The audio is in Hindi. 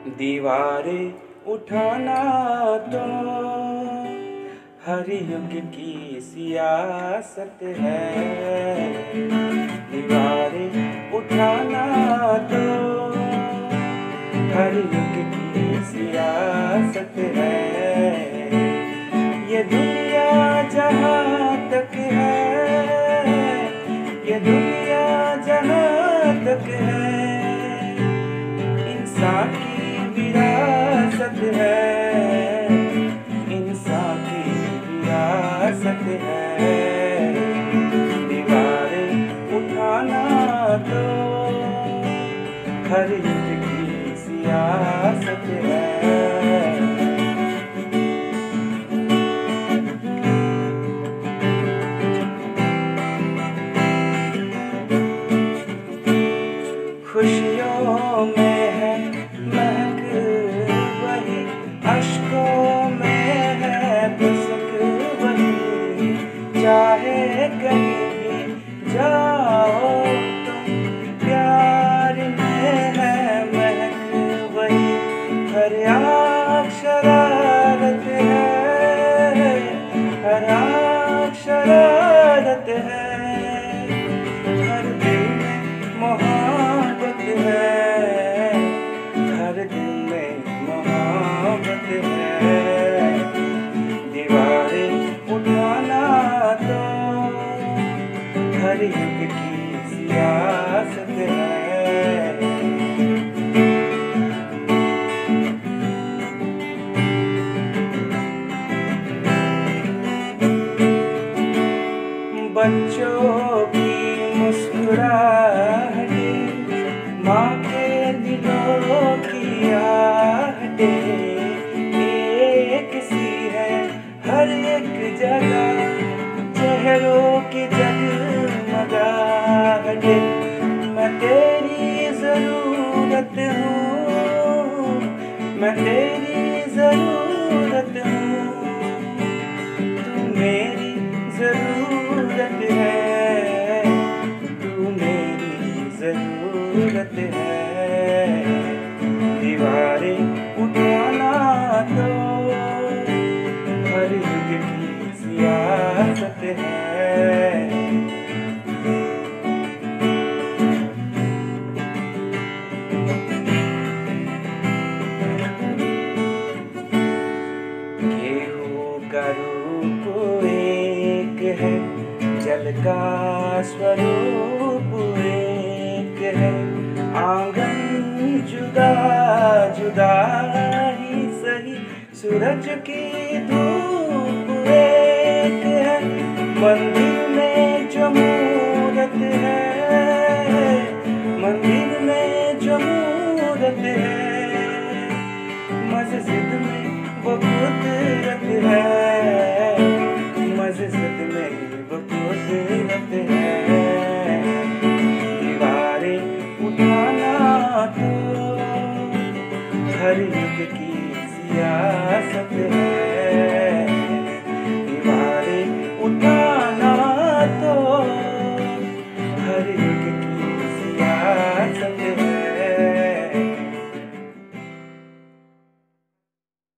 दीवारें उठाना तो हर युग की सियासत है। दीवारें उठाना तो हर युग की सियासत है। ये दुनिया जहाँ तक है, ये दुनिया जहाँ तक है, इंसान की विरासत है, इंसान की विरासत है। दीवारें उठाना तो हर युग की सियासत है। खुशियों में है महक वही, अश्कों में है पुसक वही। चाहे कहीं भी जाओ तुम, प्यार में है महक वही। हर आँख शरारत है, हर आँख शरारत है। हर दिल में मोहब्बत है, हर दिल में मोहब्बत है। दीवारें उठाना तो हर युग की सियासत है। बच्चों की मुस्कुराहटें, माँ के दिलों की आहटें, एक सी है हर एक जगह, चेहरों की जगमगाहटें। मैं तेरी ज़रूरत हूँ, मैं तेरी ज़रूरत हूँ, तू मेरी ज़रूरत है, तू मेरी ज़रूरत है। दीवारें उठाना तो हर युग की सियासत है। गेहूं का रूप एक है, जल का स्वरूप एक है। आंगन जुदा जुदा ही सही, सूरज की धूप एक है। मंदिर